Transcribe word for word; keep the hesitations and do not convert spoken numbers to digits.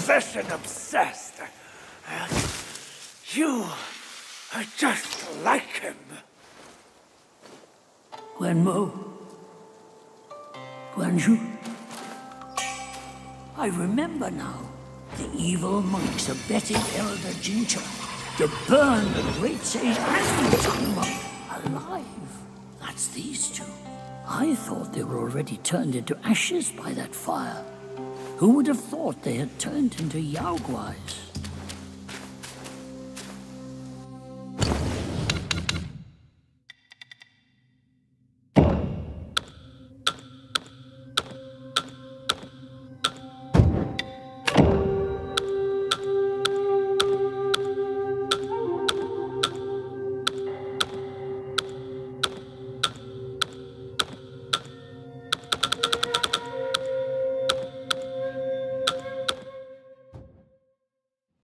possession obsessed. You are just like him. Guangmou. Guangzhou. I remember now. The evil monks abetted Elder Jincho to burn the great sage and the tongue monk alive. That's these two. I thought they were already turned into ashes by that fire. Who would have thought they had turned into Yaoguais?